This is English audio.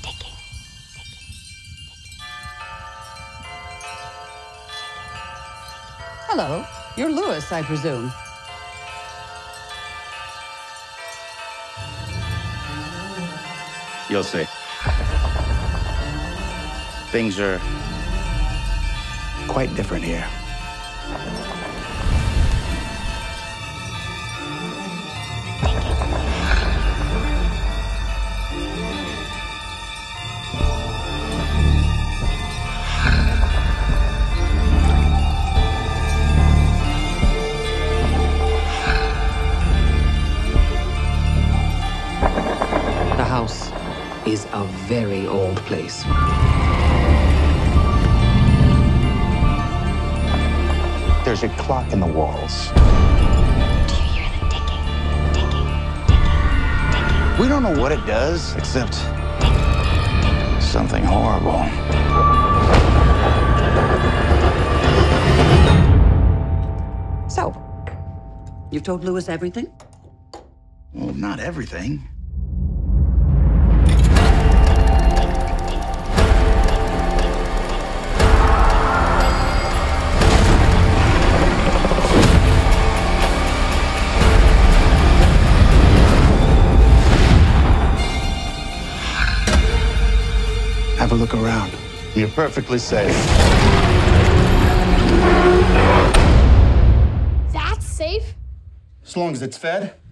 Hello. You're Lewis, I presume. You'll see. Things are quite different here. The house is a very old place. There's a clock in the walls. Do you hear the ticking, ticking, ticking, ticking? We don't know what it does, except something horrible. So, you've told Lewis everything? Well, not everything. Have a look around. You're perfectly safe. That's safe? As long as it's fed.